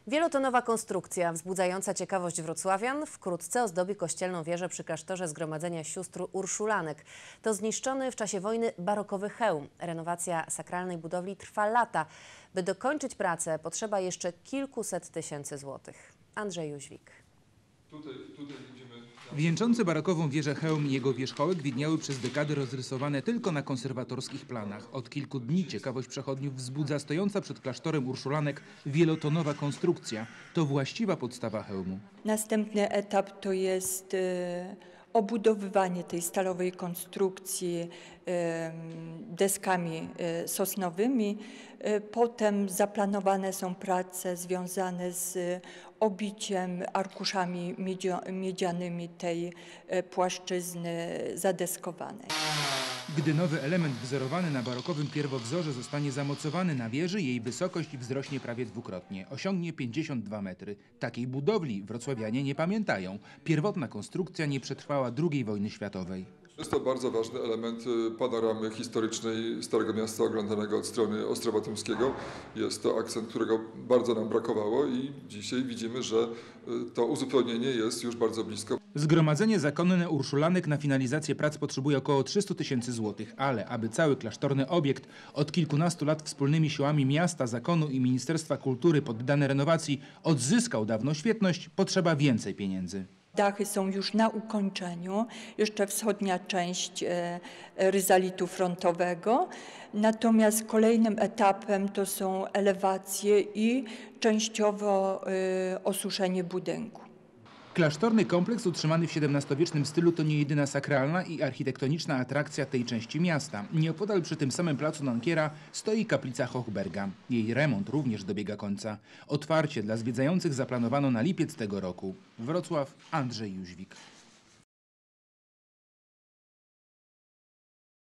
Wielotonowa konstrukcja wzbudzająca ciekawość wrocławian wkrótce ozdobi kościelną wieżę przy klasztorze Zgromadzenia Sióstr Urszulanek. To zniszczony w czasie wojny barokowy hełm. Renowacja sakralnej budowli trwa lata. By dokończyć pracę, potrzeba jeszcze kilkuset tysięcy złotych. Andrzej Jóźwik. Tutaj widzimy... Wieńczący barokową wieżę hełm i jego wierzchołek widniały przez dekady rozrysowane tylko na konserwatorskich planach. Od kilku dni ciekawość przechodniów wzbudza stojąca przed klasztorem Urszulanek wielotonowa konstrukcja. To właściwa podstawa hełmu. Następny etap to jest obudowywanie tej stalowej konstrukcji deskami sosnowymi. Potem zaplanowane są prace związane z obiciem arkuszami miedzianymi tej płaszczyzny zadeskowanej. Gdy nowy element wzorowany na barokowym pierwowzorze zostanie zamocowany na wieży, jej wysokość wzrośnie prawie dwukrotnie. Osiągnie 52 metry. Takiej budowli wrocławianie nie pamiętają. Pierwotna konstrukcja nie przetrwała II wojny światowej. Jest to bardzo ważny element panoramy historycznej Starego Miasta oglądanego od strony Ostrowa Tymskiego. Jest to akcent, którego bardzo nam brakowało i dzisiaj widzimy, że to uzupełnienie jest już bardzo blisko. Zgromadzenie Zakonne Urszulanek na finalizację prac potrzebuje około 300 tysięcy złotych, ale aby cały klasztorny obiekt od kilkunastu lat wspólnymi siłami miasta, zakonu i Ministerstwa Kultury poddany renowacji odzyskał dawną świetność, potrzeba więcej pieniędzy. Dachy są już na ukończeniu, jeszcze wschodnia część ryzalitu frontowego, natomiast kolejnym etapem to są elewacje i częściowo osuszenie budynku. Klasztorny kompleks utrzymany w XVII-wiecznym stylu to nie jedyna sakralna i architektoniczna atrakcja tej części miasta. Nieopodal przy tym samym placu Nankiera stoi kaplica Hochberga. Jej remont również dobiega końca. Otwarcie dla zwiedzających zaplanowano na lipiec tego roku. Wrocław, Andrzej Jóźwik.